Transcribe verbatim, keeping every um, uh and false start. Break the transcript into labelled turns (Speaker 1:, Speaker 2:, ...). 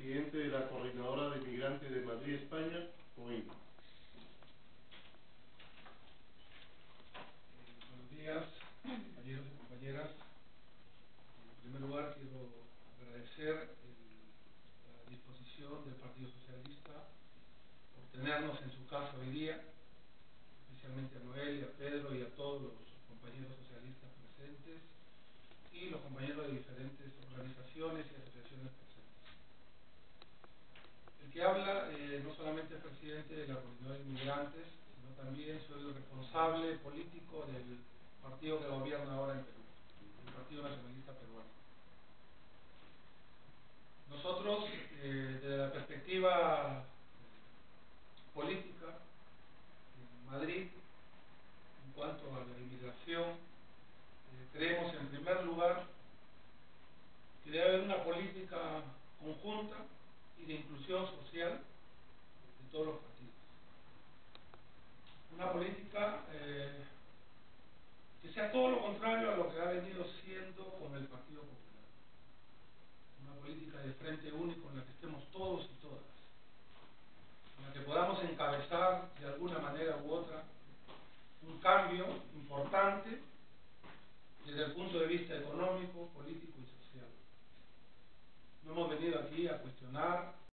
Speaker 1: presidente de la Coordinadora de Migrantes de Madrid, España, COIMA.
Speaker 2: Buenos días, compañeros y compañeras. En primer lugar, quiero agradecer el, la disposición del Partido Socialista por tenernos en su casa hoy día, especialmente a Noel, a Pedro y a todos los compañeros socialistas presentes y los compañeros de diferentes organizaciones y asociaciones presentes. El que habla eh, no solamente es presidente de la Coordinadora de Inmigrantes, sino también soy el responsable político del partido que gobierna ahora en Perú, el Partido Nacionalista Peruano. Nosotros, eh, desde la perspectiva eh, política, en Madrid, en cuanto a la inmigración, eh, creemos en primer lugar que debe haber una política conjunta y de inclusión social de todos los partidos. Una política eh, que sea todo lo contrario a lo que ha venido siendo con el Partido Popular. Una política de frente único en la que estemos todos y todas, en la que podamos encabezar de alguna manera u otra un cambio importante desde el punto de vista económico, político y social. No hemos venido aquí a cuestionar